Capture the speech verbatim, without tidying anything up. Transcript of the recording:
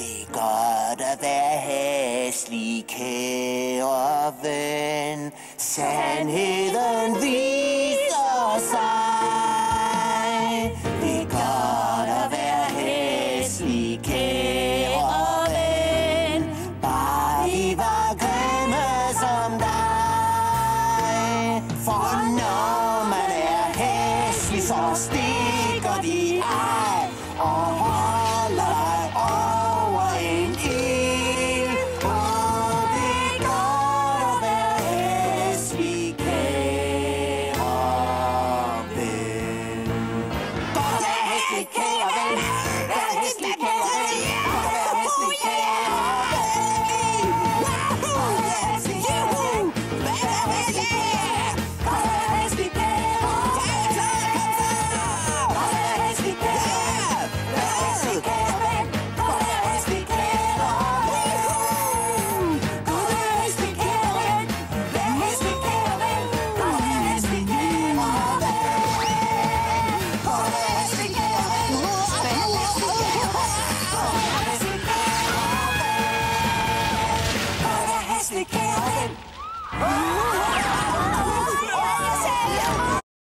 Det er godt at være hæslig, kære ven. Sandheden viser sig. Det er godt at være hæslig, kære ven. Bare I var grimme som dig. For når man er hæslig, så stikker de af og holder dig over en ild. Og det er godt at være hæslig, kære ven. Godt at være hæslig, kære ven. Vær hæslig, kære ven. Godt at være hæslig, kære ven. Godt at være hæslig, kære ven. Vær hæslig, kære. Godt at være hæslig, kære ven. Godt at være hæslig, kære ven. Vær hæslig, kære ven. Godt at være hæslig, kære ven. Godt at være hæslig, kære ven. Vær hæslig, kære ven. Godt at være hæslig, kære ven. Godt at være hæslig, kære ven. Vær hæslig, kære ven. Godt at være hæslig, kære ven. Godt at være hæslig, kære ven.